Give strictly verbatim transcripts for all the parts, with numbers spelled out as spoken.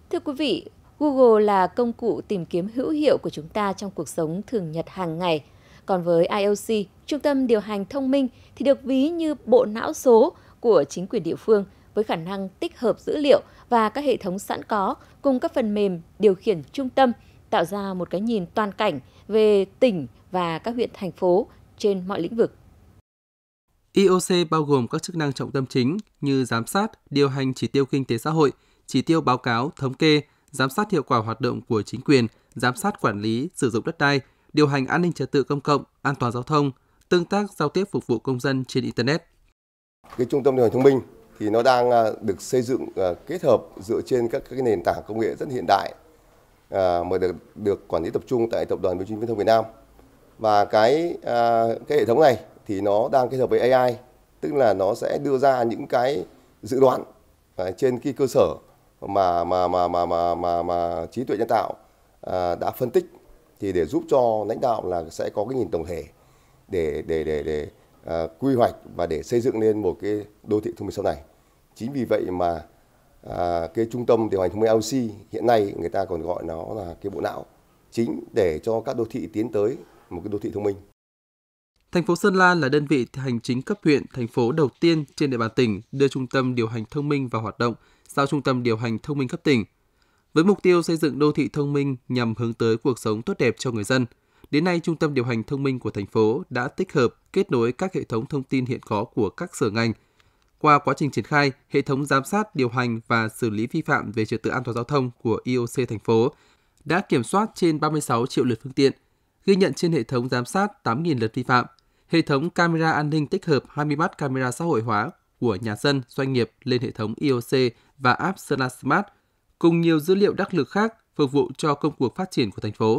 Thưa quý vị, Google là công cụ tìm kiếm hữu hiệu của chúng ta trong cuộc sống thường nhật hàng ngày. Còn với i o xê, Trung tâm điều hành thông minh thì được ví như bộ não số của chính quyền địa phương với khả năng tích hợp dữ liệu và các hệ thống sẵn có cùng các phần mềm điều khiển trung tâm, tạo ra một cái nhìn toàn cảnh về tỉnh và các huyện thành phố trên mọi lĩnh vực. i o xê bao gồm các chức năng trọng tâm chính như giám sát, điều hành chỉ tiêu kinh tế xã hội, chỉ tiêu báo cáo, thống kê, giám sát hiệu quả hoạt động của chính quyền, giám sát quản lý, sử dụng đất đai, điều hành an ninh trật tự công cộng, an toàn giao thông, tương tác giao tiếp phục vụ công dân trên Internet. Cái trung tâm điều hành thông minh thì nó đang được xây dựng kết hợp dựa trên các cái nền tảng công nghệ rất hiện đại mà được được quản lý tập trung tại Tập đoàn Bưu chính Viễn thông Việt Nam. Và cái cái hệ thống này thì nó đang kết hợp với a i, tức là nó sẽ đưa ra những cái dự đoán trên cái cơ sở mà mà mà mà mà mà, mà trí tuệ nhân tạo đã phân tích, thì để giúp cho lãnh đạo là sẽ có cái nhìn tổng thể để để để để uh, quy hoạch và để xây dựng lên một cái đô thị thông minh sau này. Chính vì vậy mà uh, cái trung tâm điều hành thông minh i o xê hiện nay người ta còn gọi nó là cái bộ não chính để cho các đô thị tiến tới một cái đô thị thông minh. Thành phố Sơn La là đơn vị hành chính cấp huyện, thành phố đầu tiên trên địa bàn tỉnh đưa trung tâm điều hành thông minh vào hoạt động sau trung tâm điều hành thông minh cấp tỉnh. Với mục tiêu xây dựng đô thị thông minh nhằm hướng tới cuộc sống tốt đẹp cho người dân, đến nay trung tâm điều hành thông minh của thành phố đã tích hợp, kết nối các hệ thống thông tin hiện có của các sở ngành. Qua quá trình triển khai, hệ thống giám sát, điều hành và xử lý vi phạm về trật tự an toàn giao thông của i o xê thành phố đã kiểm soát trên ba mươi sáu triệu lượt phương tiện, ghi nhận trên hệ thống giám sát tám nghìn lượt vi phạm. Hệ thống camera an ninh tích hợp hai mươi mắt camera xã hội hóa của nhà dân, doanh nghiệp lên hệ thống i o xê và app Sơn La Smart, cùng nhiều dữ liệu đắc lực khác phục vụ cho công cuộc phát triển của thành phố.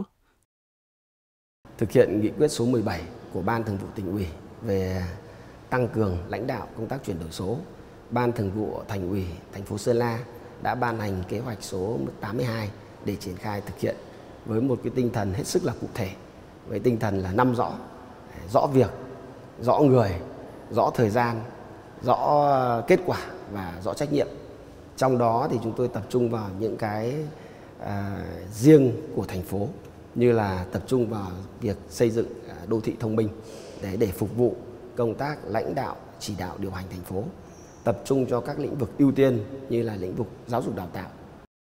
Thực hiện nghị quyết số mười bảy của Ban Thường vụ Tỉnh ủy về tăng cường lãnh đạo công tác chuyển đổi số, Ban Thường vụ Thành ủy thành phố Sơn La đã ban hành kế hoạch số tám mươi hai để triển khai thực hiện với một cái tinh thần hết sức là cụ thể, với tinh thần là năm rõ, rõ việc, rõ người, rõ thời gian, rõ kết quả và rõ trách nhiệm. Trong đó thì chúng tôi tập trung vào những cái à, riêng của thành phố, như là tập trung vào việc xây dựng đô thị thông minh để, để phục vụ công tác lãnh đạo, chỉ đạo điều hành thành phố, tập trung cho các lĩnh vực ưu tiên như là lĩnh vực giáo dục đào tạo.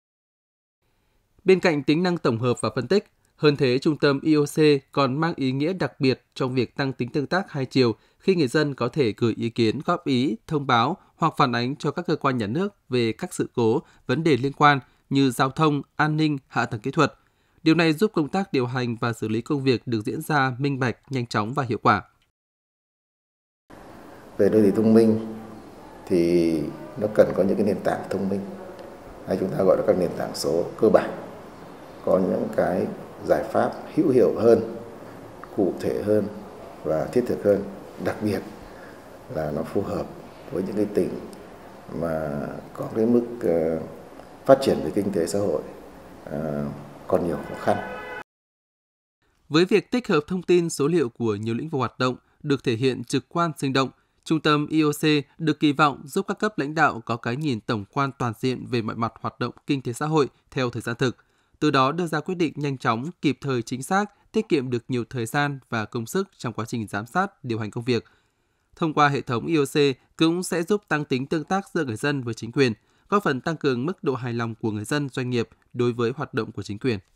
Bên cạnh tính năng tổng hợp và phân tích, hơn thế trung tâm i o xê còn mang ý nghĩa đặc biệt trong việc tăng tính tương tác hai chiều khi người dân có thể gửi ý kiến, góp ý, thông báo hoặc phản ánh cho các cơ quan nhà nước về các sự cố, vấn đề liên quan như giao thông, an ninh, hạ tầng kỹ thuật. Điều này giúp công tác điều hành và xử lý công việc được diễn ra minh bạch, nhanh chóng và hiệu quả. Về đô thị thông minh thì nó cần có những cái nền tảng thông minh, hay chúng ta gọi là các nền tảng số cơ bản, có những cái giải pháp hữu hiệu hơn, cụ thể hơn và thiết thực hơn, đặc biệt là nó phù hợp với những cái tỉnh mà có cái mức uh, phát triển về kinh tế xã hội uh, còn nhiều khó khăn. Với việc tích hợp thông tin số liệu của nhiều lĩnh vực hoạt động được thể hiện trực quan sinh động, Trung tâm i o xê được kỳ vọng giúp các cấp lãnh đạo có cái nhìn tổng quan toàn diện về mọi mặt hoạt động kinh tế xã hội theo thời gian thực, từ đó đưa ra quyết định nhanh chóng, kịp thời, chính xác, tiết kiệm được nhiều thời gian và công sức trong quá trình giám sát, điều hành công việc. Thông qua hệ thống i o xê cũng sẽ giúp tăng tính tương tác giữa người dân với chính quyền, góp phần tăng cường mức độ hài lòng của người dân, doanh nghiệp đối với hoạt động của chính quyền.